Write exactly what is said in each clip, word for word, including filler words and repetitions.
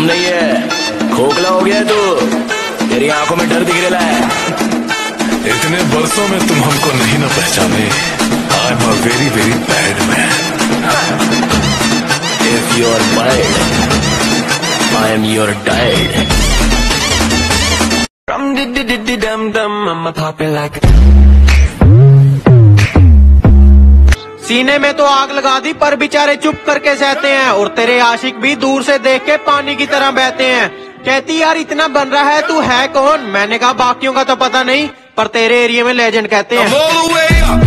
नहीं है, खोखला हो गया है तू, तेरी आंखों में डर दिख रहा है। इतने बरसों में तुम हमको नहीं ना पहचाने। I am a very very bad man. If you are bad, I am your dad. Dum di di di di dum dum, I'ma pop it like a... सीने में तो आग लगा दी पर बेचारे चुप करके सहते हैं, और तेरे आशिक भी दूर से देख के पानी की तरह बहते हैं। कहती यार इतना बन रहा है, तू है कौन? मैंने कहा बाकियों का तो पता नहीं, पर तेरे एरिया में लेजेंड कहते हैं।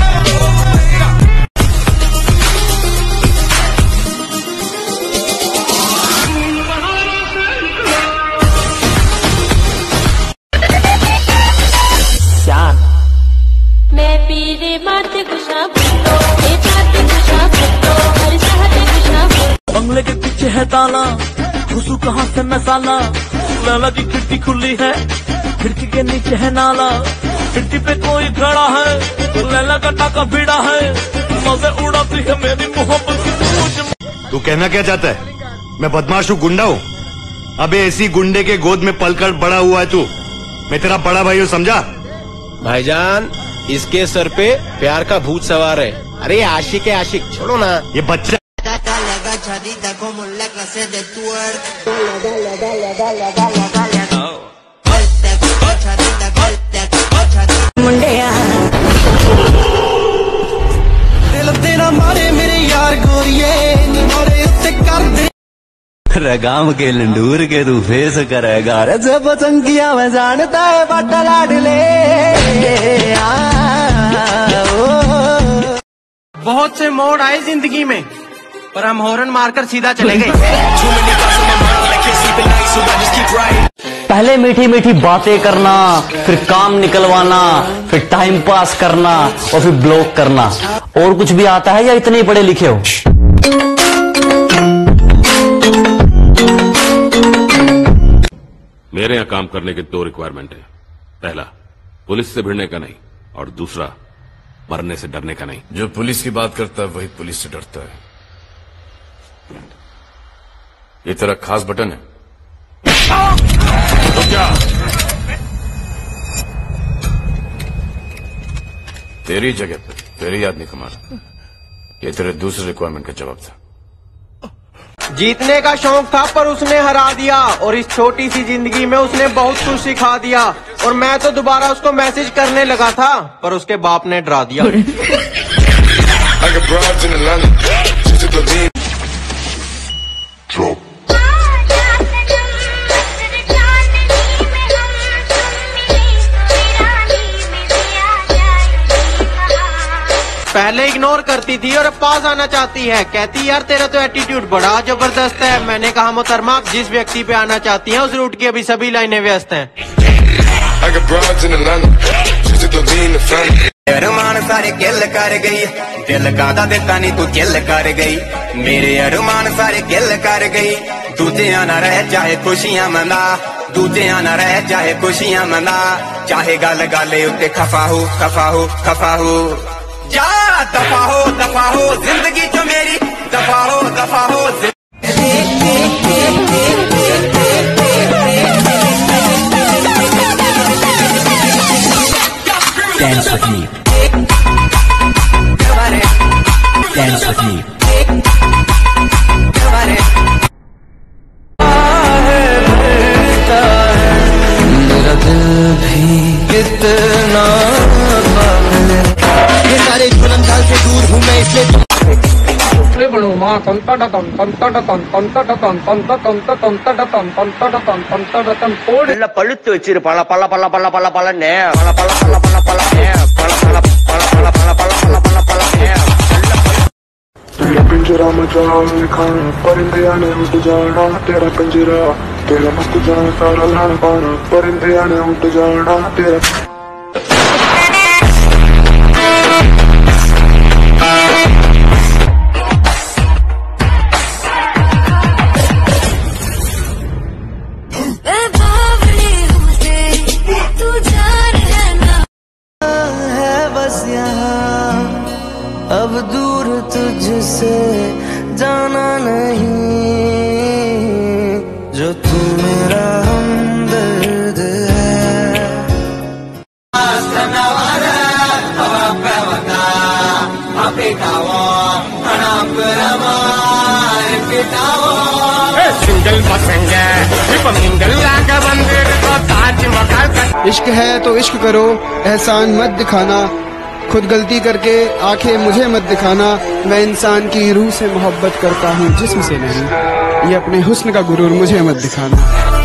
मैं पीरे मारते गुशा फुटो, ए पाते गुशा फुटो, हर चाहते गुशा फुटो। बंगले के पीछे है ताला, घुसू कहाँ से मैं साला। लैला की खिड़की खुली है, खिड़की के नीचे है नाला। खिड़की पे कोई खड़ा है, तो लैला का टाका भिड़ा है। मजे उड़ाती है मेरी मोहब्बत की। तू कहना क्या चाहता है? मैं बदमाश हूँ, गुंडा हूँ? अबे ऐसी गुंडे के गोद में पलकर बड़ा हुआ है तू। मैं तेरा बड़ा भाई हूँ, समझा? भाईजान, इसके सर पे प्यार का भूत सवार है। अरे आशिक है आशिक, छोड़ो ना ये बच्चा। दिल तेरा मारे मेरे यार गोरिये, मारे उससे कर दे। गांव के लंडूर के तू फेस करेगा रे, जब चंकिया में जानता है बट्टा लाडले। बहुत से मोड़ आए जिंदगी में, पर हम हॉर्न मारकर सीधा चले गए। पहले मीठी मीठी बातें करना, फिर काम निकलवाना, फिर टाइम पास करना, और फिर ब्लॉक करना। और कुछ भी आता है या इतने ही पढ़े लिखे हो? मेरे यहाँ काम करने के दो रिक्वायरमेंट है। पहला, पुलिस से भिड़ने का नहीं, और दूसरा, मरने से डरने का नहीं। जो पुलिस की बात करता है वही पुलिस से डरता है। ये तेरा खास बटन है तो क्या? तेरी जगह पे तेरी याद नहीं कमाना। ये तेरे दूसरे रिक्वायरमेंट का जवाब था। जीतने का शौक था पर उसने हरा दिया, और इस छोटी सी जिंदगी में उसने बहुत कुछ सिखा दिया। और मैं तो दोबारा उसको मैसेज करने लगा था, पर उसके बाप ने डरा दिया। पहले इग्नोर करती थी और अब पास आना चाहती है। कहती यार तेरा तो एटीट्यूड बड़ा जबरदस्त है। मैंने कहा मोहतरमा, आप जिस व्यक्ति पे आना चाहती हैं उस रूट की अभी सभी लाइनें व्यस्त हैं। अरमान सारे किल कर गई, दिल का देता नहीं तू किल कर गई। मेरे अरमान सारे किल कर गई। दूजे आना रह चाहे खुशियां मना, दूजे आना रह चाहे खुशियां मना। चाहे गल गाले उत्ते खफा हो खफा हो खफा हो। जा दफा हो दफा हो जिंदगी तो मेरी, दफा हो दफा हो। Dance with me. Dance with me. मेरा दिल भी कितना ये सारे जुलमदाल से दूर हूँ मैं, इसलिए பழுத்து வச்சிரு பல பல பல பல பல பலன்னு பல பல பல பல பல பல பல பல பல பல பல பல பல பல तेरा पिंजरा मचा खाना, परिंदे आने उठ जाना। तेरा पिंजरा तेरा मस्त जाना, सारा लाना पाना। परिंदे आने उठ जाना तेरा। अब दूर तुझसे जाना नहीं, जो जो तू मेरा हमदर्द है। सिंगल बसेंगे इश्क है तो इश्क करो, एहसान मत दिखाना, खुद गलती करके आंखें मुझे मत दिखाना। मैं इंसान की रूह से मोहब्बत करता हूँ, जिस्म से नहीं। ये अपने हुस्न का गुरूर मुझे मत दिखाना।